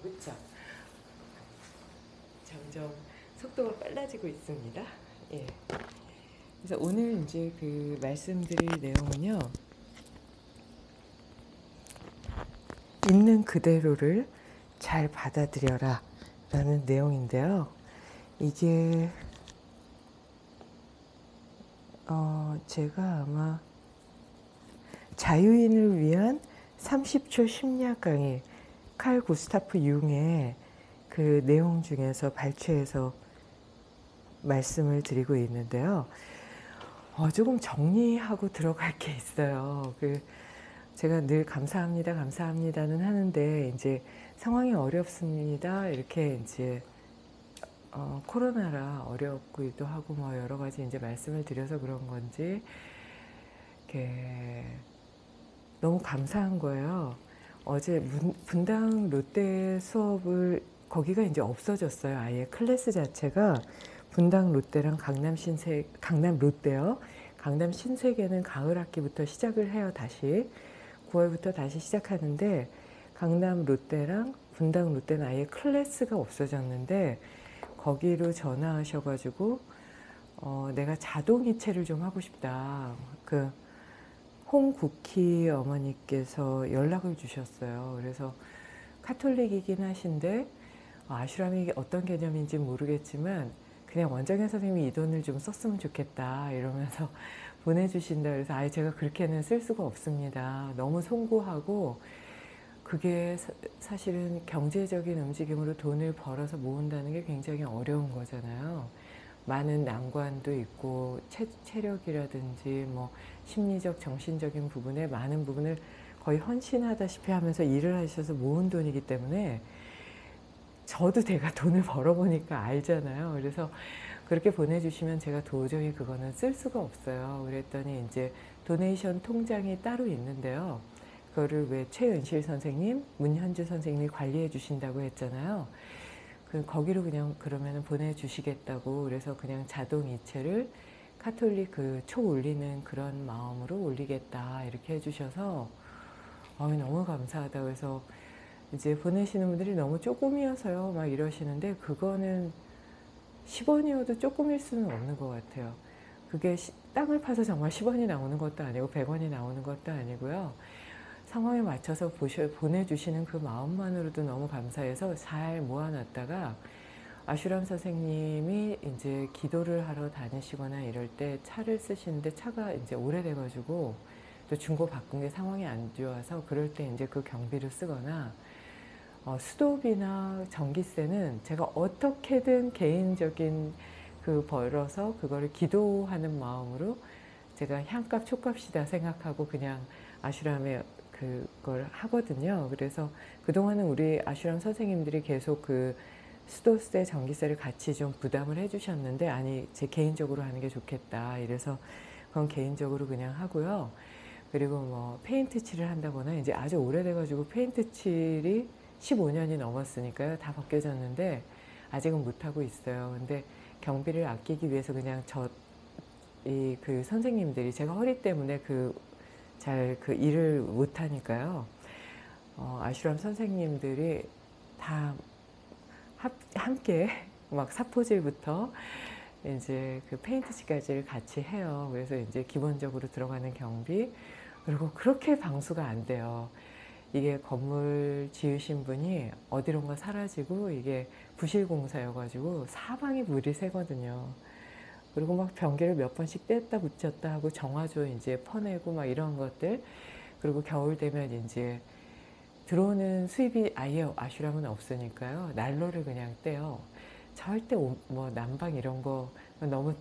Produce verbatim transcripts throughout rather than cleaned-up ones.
그쵸? 점점 속도가 빨라지고 있습니다. 예. 그래서 오늘 이제 그 말씀드릴 내용은요, 있는 그대로를 잘 받아들여라 라는 내용인데요. 이게 어 제가 아마 자유인을 위한 삼십 초 심리학 강의, 칼 구스타프 융의 그 내용 중에서 발췌해서 말씀을 드리고 있는데요. 어, 조금 정리하고 들어갈 게 있어요. 그 제가 늘 감사합니다, 감사합니다는 하는데 이제 상황이 어렵습니다. 이렇게 이제 어, 코로나라 어렵기도 하고 뭐 여러 가지 이제 말씀을 드려서 그런 건지 이렇게 너무 감사한 거예요. 어제 문, 분당 롯데 수업을 거기가 이제 없어졌어요. 아예 클래스 자체가 분당 롯데랑 강남 신세 강남 롯데요. 강남 신세계는 가을 학기부터 시작을 해요. 다시 구월부터 다시 시작하는데 강남 롯데랑 분당 롯데는 아예 클래스가 없어졌는데 거기로 전화하셔가지고 어, 내가 자동이체를 좀 하고 싶다. 그 홍국희 어머니께서 연락을 주셨어요. 그래서 카톨릭이긴 하신데 아슈람이 어떤 개념인지 모르겠지만 그냥 원장현 선생님이 이 돈을 좀 썼으면 좋겠다 이러면서 보내주신다. 그래서 아예 제가 그렇게는 쓸 수가 없습니다. 너무 송구하고 그게 사, 사실은 경제적인 움직임으로 돈을 벌어서 모은다는 게 굉장히 어려운 거잖아요. 많은 난관도 있고 체, 체력이라든지 뭐 심리적 정신적인 부분에 많은 부분을 거의 헌신하다시피 하면서 일을 하셔서 모은 돈이기 때문에 저도 제가 돈을 벌어보니까 알잖아요. 그래서 그렇게 보내주시면 제가 도저히 그거는 쓸 수가 없어요. 그랬더니 이제 도네이션 통장이 따로 있는데요. 그거를 왜 최은실 선생님, 문현주 선생님이 관리해 주신다고 했잖아요. 그 거기로 그냥 그러면 보내주시겠다고 그래서 그냥 자동 이체를 카톨릭 그 초 올리는 그런 마음으로 올리겠다 이렇게 해주셔서 어, 너무 감사하다. 그래서 이제 보내시는 분들이 너무 조금이어서요 막 이러시는데 그거는 십 원이어도 조금일 수는 없는 것 같아요. 그게 시, 땅을 파서 정말 십 원이 나오는 것도 아니고 백 원이 나오는 것도 아니고요. 상황에 맞춰서 보셔, 보내주시는 그 마음만으로도 너무 감사해서 잘 모아놨다가 아슈람 선생님이 이제 기도를 하러 다니시거나 이럴 때 차를 쓰시는데 차가 이제 오래돼가지고 또 중고 바꾼 게 상황이 안 좋아서 그럴 때 이제 그 경비를 쓰거나 어, 수도비나 전기세는 제가 어떻게든 개인적인 그 벌어서 그거를 기도하는 마음으로 제가 향값 촉값이다 생각하고 그냥 아슈람에 그걸 하거든요. 그래서 그동안은 우리 아슈람 선생님들이 계속 그 수도세, 전기세를 같이 좀 부담을 해주셨는데 아니 제 개인적으로 하는 게 좋겠다. 이래서 그건 개인적으로 그냥 하고요. 그리고 뭐 페인트 칠을 한다거나 이제 아주 오래돼가지고 페인트 칠이 십오 년이 넘었으니까요. 다 벗겨졌는데 아직은 못하고 있어요. 근데 경비를 아끼기 위해서 그냥 저 이 그 선생님들이 제가 허리 때문에 그 잘 그 일을 못하니까요. 어, 아슈람 선생님들이 다 합, 함께 막 사포질부터 이제 그 페인트칠까지를 같이 해요. 그래서 이제 기본적으로 들어가는 경비 그리고 그렇게 방수가 안 돼요. 이게 건물 지으신 분이 어디론가 사라지고 이게 부실공사여가지고 사방이 물이 새거든요. 그리고 막 변기를 몇 번씩 뗐다 붙였다 하고 정화조 이제 퍼내고 막 이런 것들 그리고 겨울 되면 이제 들어오는 수입이 아예 아슈람은 없으니까요. 난로를 그냥 떼요. 절대 뭐 난방 이런 거 너무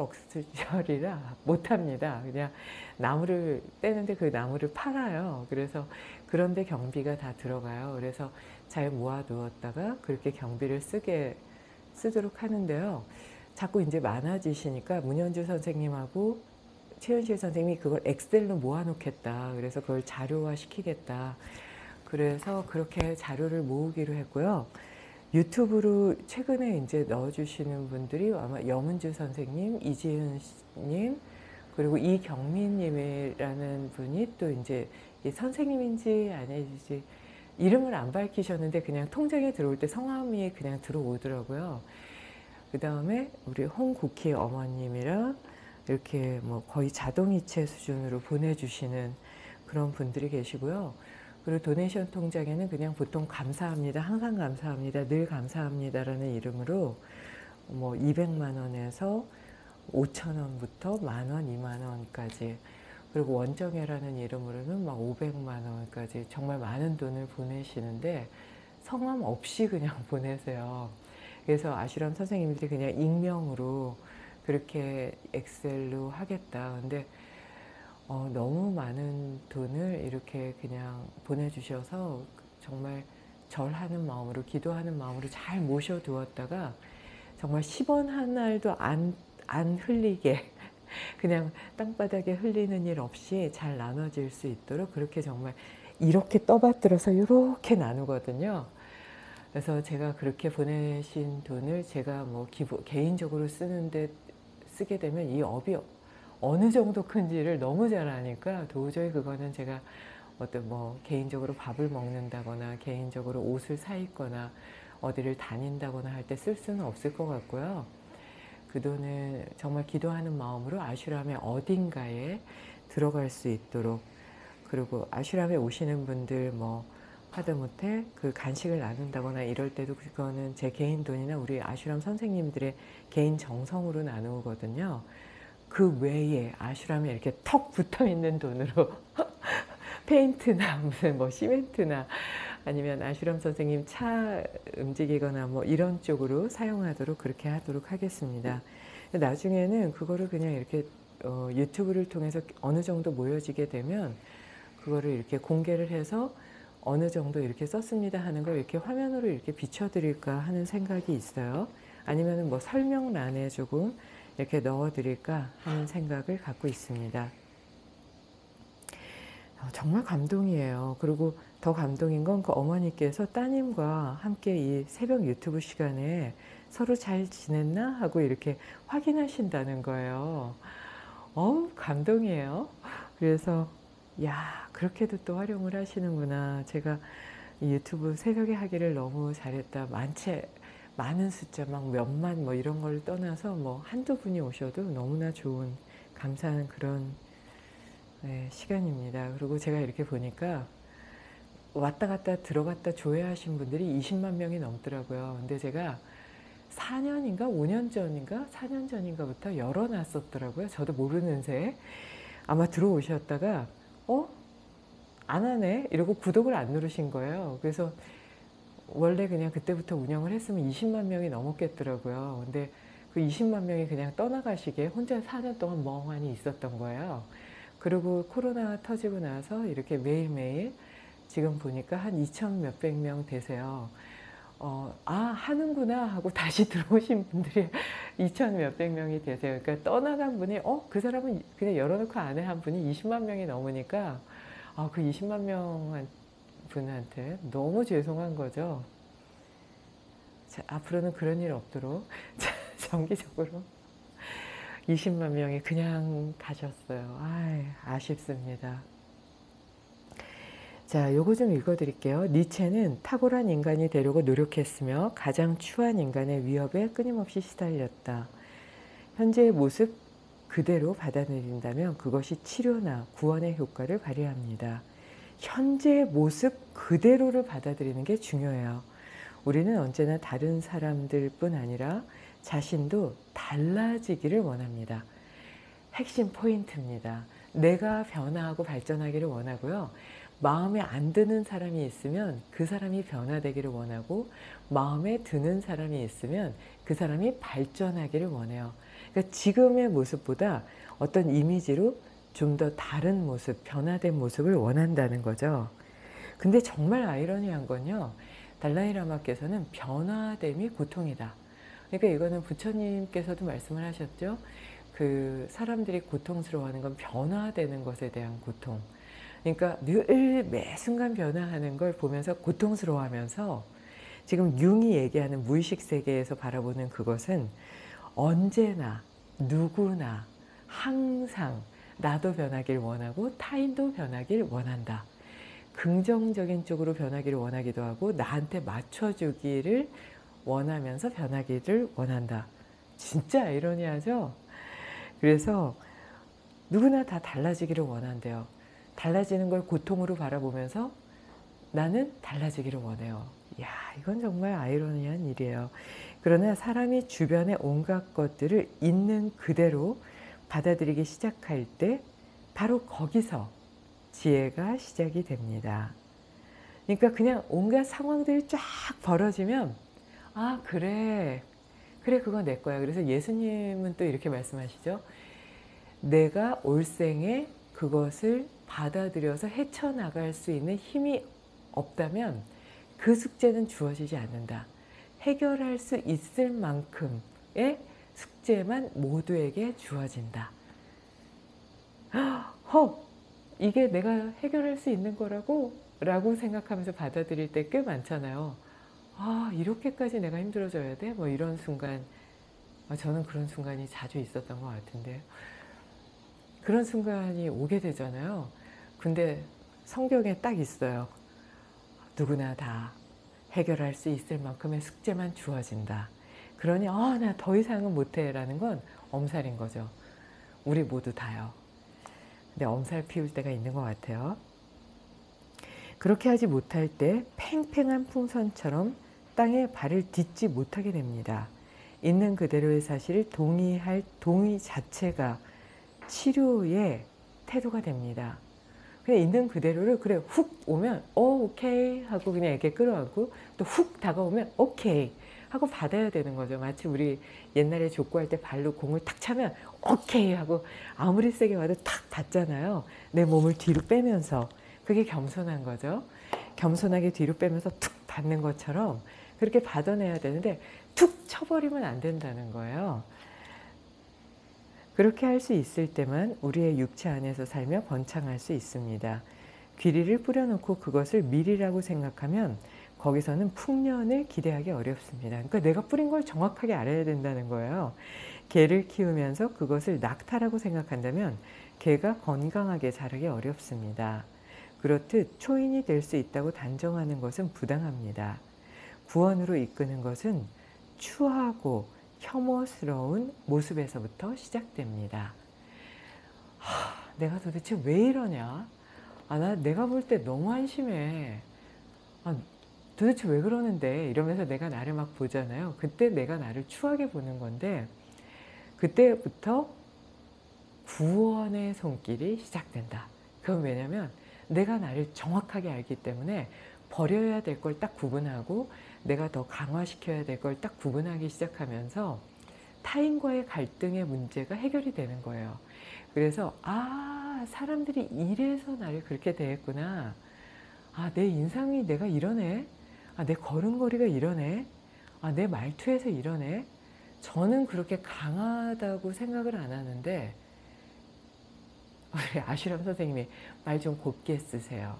초럭스절이라 못합니다. 그냥 나무를 떼는데 그 나무를 팔아요. 그래서 그런데 경비가 다 들어가요. 그래서 잘 모아두었다가 그렇게 경비를 쓰게 쓰도록 하는데요. 자꾸 이제 많아지시니까 문현주 선생님하고 최은실 선생님이 그걸 엑셀로 모아놓겠다. 그래서 그걸 자료화 시키겠다. 그래서 그렇게 자료를 모으기로 했고요. 유튜브로 최근에 이제 넣어주시는 분들이 아마 여문주 선생님, 이지은님, 그리고 이경민님이라는 분이 또 이제 선생님인지 아닌지 이름을 안 밝히셨는데 그냥 통장에 들어올 때 성함이 그냥 들어오더라고요. 그 다음에 우리 홍국희 어머님이랑 이렇게 뭐 거의 자동이체 수준으로 보내주시는 그런 분들이 계시고요. 그리고 도네이션 통장에는 그냥 보통 감사합니다, 항상 감사합니다, 늘 감사합니다라는 이름으로 뭐 이백만 원에서 오천 원부터 만 원, 이만 원까지, 그리고 원정회라는 이름으로는 막 오백만 원까지 정말 많은 돈을 보내시는데 성함 없이 그냥 보내세요. 그래서 아슈람 선생님들이 그냥 익명으로 그렇게 엑셀로 하겠다. 근데 어, 너무 많은 돈을 이렇게 그냥 보내주셔서 정말 절하는 마음으로, 기도하는 마음으로 잘 모셔두었다가 정말 십 원 한 알도 안, 안 흘리게 그냥 땅바닥에 흘리는 일 없이 잘 나눠질 수 있도록 그렇게 정말 이렇게 떠받들어서 이렇게 나누거든요. 그래서 제가 그렇게 보내신 돈을 제가 뭐 기부, 개인적으로 쓰는데 쓰게 되면 이 업이 어느 정도 큰지를 너무 잘 아니까 도저히 그거는 제가 어떤 뭐 개인적으로 밥을 먹는다거나 개인적으로 옷을 사 입거나 어디를 다닌다거나 할 때 쓸 수는 없을 것 같고요. 그 돈을 정말 기도하는 마음으로 아슈람의 어딘가에 들어갈 수 있도록, 그리고 아슈람에 오시는 분들 뭐 하다못해 그 간식을 나눈다거나 이럴 때도 그거는 제 개인 돈이나 우리 아슈람 선생님들의 개인 정성으로 나누거든요. 그 외에 아슈람에 이렇게 턱 붙어 있는 돈으로 페인트나 무슨 뭐 시멘트나 아니면 아슈람 선생님 차 움직이거나 뭐 이런 쪽으로 사용하도록 그렇게 하도록 하겠습니다. 나중에는 그거를 그냥 이렇게 어, 유튜브를 통해서 어느 정도 모여지게 되면 그거를 이렇게 공개를 해서 어느 정도 이렇게 썼습니다 하는 걸 이렇게 화면으로 이렇게 비춰드릴까 하는 생각이 있어요. 아니면 뭐 설명란에 조금 이렇게 넣어드릴까 하는 생각을 갖고 있습니다. 정말 감동이에요. 그리고 더 감동인 건 그 어머니께서 따님과 함께 이 새벽 유튜브 시간에 서로 잘 지냈나 하고 이렇게 확인하신다는 거예요. 어우, 감동이에요. 그래서 야, 그렇게도 또 활용을 하시는구나. 제가 유튜브 새벽에 하기를 너무 잘했다. 많지, 많은 숫자 막 몇만 뭐 이런 걸 떠나서 뭐 한두 분이 오셔도 너무나 좋은, 감사한 그런 네, 시간입니다. 그리고 제가 이렇게 보니까 왔다 갔다 들어갔다 조회하신 분들이 이십만 명이 넘더라고요. 근데 제가 사 년인가 오 년 전인가 사 년 전인가부터 열어놨었더라고요. 저도 모르는 새 아마 들어오셨다가 어? 안 하네? 이러고 구독을 안 누르신 거예요. 그래서 원래 그냥 그때부터 운영을 했으면 이십만 명이 넘었겠더라고요. 근데 그 이십만 명이 그냥 떠나가시게 혼자 사 년 동안 멍하니 있었던 거예요. 그리고 코로나 터지고 나서 이렇게 매일매일 지금 보니까 한 이천 몇백 명 되세요. 어, 아, 하는구나 하고 다시 들어오신 분들이 이천 몇백 명이 되세요. 그러니까 떠나간 분이, 어, 그 사람은 그냥 열어놓고 안 해 한 분이 이십만 명이 넘으니까, 아, 그 이십만 명 분한테 너무 죄송한 거죠. 자, 앞으로는 그런 일 없도록 정기적으로 이십만 명이 그냥 가셨어요. 아이, 아쉽습니다. 자, 요거 좀 읽어드릴게요. 니체는 탁월한 인간이 되려고 노력했으며 가장 추한 인간의 위협에 끊임없이 시달렸다. 현재의 모습 그대로 받아들인다면 그것이 치료나 구원의 효과를 발휘합니다. 현재의 모습 그대로를 받아들이는 게 중요해요. 우리는 언제나 다른 사람들뿐 아니라 자신도 달라지기를 원합니다. 핵심 포인트입니다. 내가 변화하고 발전하기를 원하고요. 마음에 안 드는 사람이 있으면 그 사람이 변화되기를 원하고, 마음에 드는 사람이 있으면 그 사람이 발전하기를 원해요. 그러니까 지금의 모습보다 어떤 이미지로 좀 더 다른 모습, 변화된 모습을 원한다는 거죠. 근데 정말 아이러니한 건요, 달라이라마께서는 변화됨이 고통이다. 그러니까 이거는 부처님께서도 말씀을 하셨죠. 그 사람들이 고통스러워하는 건 변화되는 것에 대한 고통. 그러니까 늘 매 순간 변화하는 걸 보면서 고통스러워하면서, 지금 융이 얘기하는 무의식 세계에서 바라보는 그것은 언제나 누구나 항상 나도 변하길 원하고 타인도 변하길 원한다. 긍정적인 쪽으로 변하기를 원하기도 하고 나한테 맞춰주기를 원하면서 변하기를 원한다. 진짜 아이러니하죠? 그래서 누구나 다 달라지기를 원한대요. 달라지는 걸 고통으로 바라보면서 나는 달라지기를 원해요. 이야, 이건 정말 아이러니한 일이에요. 그러나 사람이 주변의 온갖 것들을 있는 그대로 받아들이기 시작할 때 바로 거기서 지혜가 시작이 됩니다. 그러니까 그냥 온갖 상황들이 쫙 벌어지면 아 그래 그래 그거 내 거야. 그래서 예수님은 또 이렇게 말씀하시죠. 내가 올생에 그것을 받아들여서 헤쳐나갈 수 있는 힘이 없다면 그 숙제는 주어지지 않는다. 해결할 수 있을 만큼의 숙제만 모두에게 주어진다. 헉! 이게 내가 해결할 수 있는 거라고? 라고 생각하면서 받아들일 때 꽤 많잖아요. 아 이렇게까지 내가 힘들어져야 돼? 뭐 이런 순간, 아, 저는 그런 순간이 자주 있었던 것 같은데 그런 순간이 오게 되잖아요. 근데 성경에 딱 있어요. 누구나 다 해결할 수 있을 만큼의 숙제만 주어진다. 그러니 아, 나 더 이상은 못해 라는 건 엄살인 거죠. 우리 모두 다요. 근데 엄살 피울 때가 있는 것 같아요. 그렇게 하지 못할 때 팽팽한 풍선처럼 땅에 발을 딛지 못하게 됩니다. 있는 그대로의 사실을 동의할 동의 자체가 치료의 태도가 됩니다. 그냥 있는 그대로를 그래 훅 오면 오, 오케이 하고 그냥 이렇게 끌어안고 또 훅 다가오면 오케이 하고 받아야 되는 거죠. 마치 우리 옛날에 족구할 때 발로 공을 탁 차면 오케이 하고 아무리 세게 와도 탁 받잖아요. 내 몸을 뒤로 빼면서. 그게 겸손한 거죠. 겸손하게 뒤로 빼면서 툭 받는 것처럼 그렇게 받아내야 되는데 툭 쳐버리면 안 된다는 거예요. 그렇게 할 수 있을 때만 우리의 육체 안에서 살며 번창할 수 있습니다. 귀리를 뿌려놓고 그것을 밀이라고 생각하면 거기서는 풍년을 기대하기 어렵습니다. 그러니까 내가 뿌린 걸 정확하게 알아야 된다는 거예요. 개를 키우면서 그것을 낙타라고 생각한다면 개가 건강하게 자라기 어렵습니다. 그렇듯 초인이 될 수 있다고 단정하는 것은 부당합니다. 구원으로 이끄는 것은 추하고 혐오스러운 모습에서부터 시작됩니다. 하, 내가 도대체 왜 이러냐? 아, 나 내가 볼 때 너무 한심해. 아, 도대체 왜 그러는데? 이러면서 내가 나를 막 보잖아요. 그때 내가 나를 추하게 보는 건데 그때부터 구원의 손길이 시작된다. 그건 왜냐면 내가 나를 정확하게 알기 때문에 버려야 될 걸 딱 구분하고 내가 더 강화시켜야 될 걸 딱 구분하기 시작하면서 타인과의 갈등의 문제가 해결이 되는 거예요. 그래서 아, 사람들이 이래서 나를 그렇게 대했구나. 아, 내 인상이 내가 이러네. 아, 내 걸음걸이가 이러네. 아, 내 말투에서 이러네. 저는 그렇게 강하다고 생각을 안 하는데 우리 아슈람 선생님이 말 좀 곱게 쓰세요.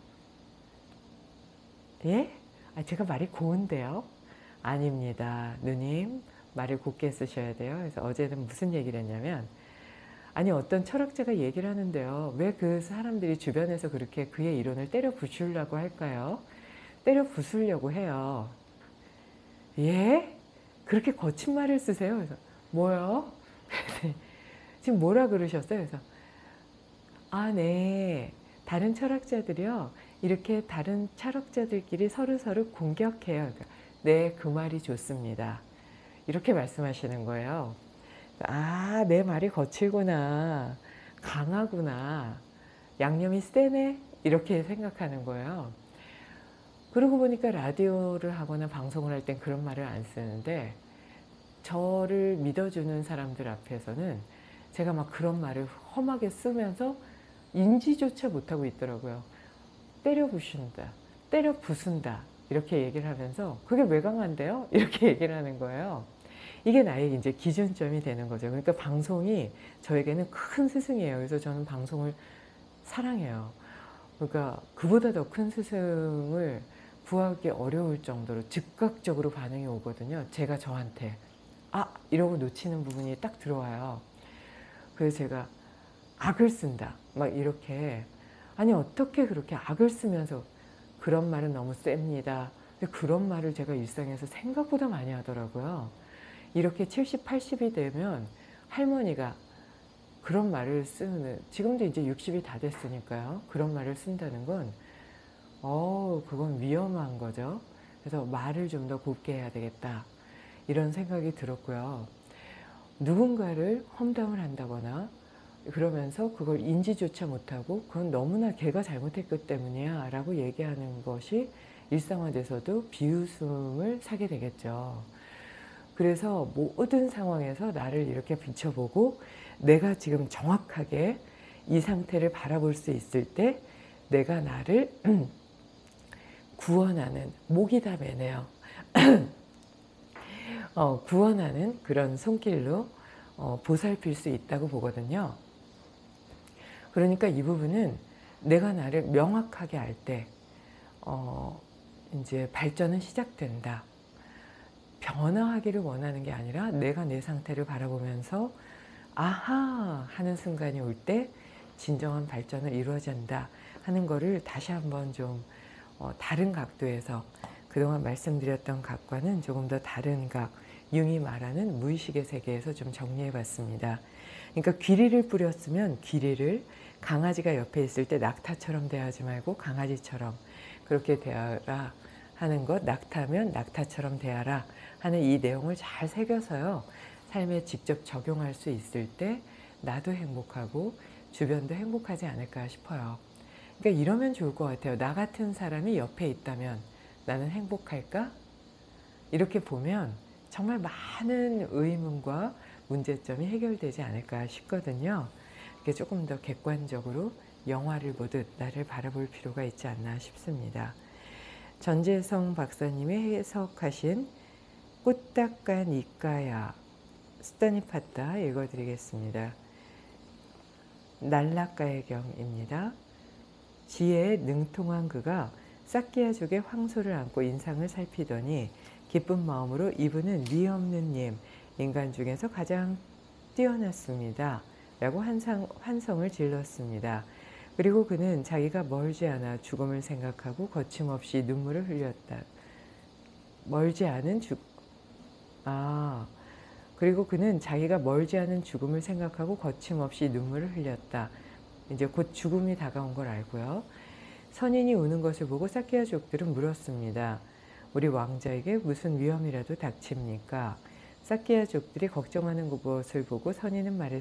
예? 아, 제가 말이 고운데요? 아닙니다. 누님, 말을 곱게 쓰셔야 돼요. 그래서 어제는 무슨 얘기를 했냐면 아니 어떤 철학자가 얘기를 하는데요. 왜 그 사람들이 주변에서 그렇게 그의 이론을 때려 부수려고 할까요? 때려 부수려고 해요. 예? 그렇게 거친 말을 쓰세요? 그래서 뭐요? 지금 뭐라 그러셨어요? 그래서 아, 네. 다른 철학자들이요. 이렇게 다른 철학자들끼리 서로서로 공격해요. 그러니까, 네, 그 말이 좋습니다. 이렇게 말씀하시는 거예요. 아, 내 말이 거칠구나. 강하구나. 양념이 세네? 이렇게 생각하는 거예요. 그러고 보니까 라디오를 하거나 방송을 할 땐 그런 말을 안 쓰는데 저를 믿어주는 사람들 앞에서는 제가 막 그런 말을 험하게 쓰면서 인지조차 못하고 있더라고요. 때려 부순다, 때려 부순다 이렇게 얘기를 하면서 그게 왜 강한데요? 이렇게 얘기를 하는 거예요. 이게 나의 이제 기준점이 되는 거죠. 그러니까 방송이 저에게는 큰 스승이에요. 그래서 저는 방송을 사랑해요. 그러니까 그보다 더 큰 스승을 구하기 어려울 정도로 즉각적으로 반응이 오거든요. 제가 저한테 아! 이러고 놓치는 부분이 딱 들어와요. 그래서 제가 악을 쓴다 막 이렇게 아니 어떻게 그렇게 악을 쓰면서 그런 말은 너무 셉니다. 근데 그런 말을 제가 일상에서 생각보다 많이 하더라고요. 이렇게 칠십, 팔십이 되면 할머니가 그런 말을 쓰는, 지금도 이제 육십이 다 됐으니까요. 그런 말을 쓴다는 건 어 그건 위험한 거죠. 그래서 말을 좀 더 곱게 해야 되겠다 이런 생각이 들었고요. 누군가를 험담을 한다거나 그러면서 그걸 인지조차 못하고 그건 너무나 걔가 잘못했기 때문이야 라고 얘기하는 것이 일상화돼서도 비웃음을 사게 되겠죠. 그래서 모든 상황에서 나를 이렇게 비춰보고 내가 지금 정확하게 이 상태를 바라볼 수 있을 때 내가 나를 구원하는, 목이 다 매네요. 어, 구원하는 그런 손길로 어, 보살필 수 있다고 보거든요. 그러니까 이 부분은 내가 나를 명확하게 알 때 어, 이제 발전은 시작된다. 변화하기를 원하는 게 아니라 내가 내 상태를 바라보면서 아하 하는 순간이 올 때 진정한 발전을 이루어진다 하는 거를 다시 한번 좀 어, 다른 각도에서 그동안 말씀드렸던 각과는 조금 더 다른 각, 융이 말하는 무의식의 세계에서 좀 정리해 봤습니다. 그러니까 귀리를 뿌렸으면 귀리를 강아지가 옆에 있을 때 낙타처럼 대하지 말고 강아지처럼 그렇게 대하라 하는 것, 낙타면 낙타처럼 대하라 하는 이 내용을 잘 새겨서요. 삶에 직접 적용할 수 있을 때 나도 행복하고 주변도 행복하지 않을까 싶어요. 그러니까 이러면 좋을 것 같아요. 나 같은 사람이 옆에 있다면 나는 행복할까? 이렇게 보면 정말 많은 의문과 문제점이 해결되지 않을까 싶거든요. 이게 조금 더 객관적으로 영화를 보듯 나를 바라볼 필요가 있지 않나 싶습니다. 전재성 박사님이 해석하신 꾸딱간 이까야 스타니파타 읽어드리겠습니다. 날라가의 경입니다. 지혜에 능통한 그가 사키야족의 황소를 안고 인상을 살피더니 기쁜 마음으로 이분은 니 없는 님, 인간 중에서 가장 뛰어났습니다. 라고 환상, 환성을 질렀습니다. 그리고 그는 자기가 멀지 않아 죽음을 생각하고 거침없이 눈물을 흘렸다. 멀지 않은 죽... 아... 그리고 그는 자기가 멀지 않은 죽음을 생각하고 거침없이 눈물을 흘렸다. 이제 곧 죽음이 다가온 걸 알고요. 선인이 우는 것을 보고 사키야족들은 물었습니다. 우리 왕자에게 무슨 위험이라도 닥칩니까? 사키야족들이 걱정하는 것을 보고 선인은 말했습니다.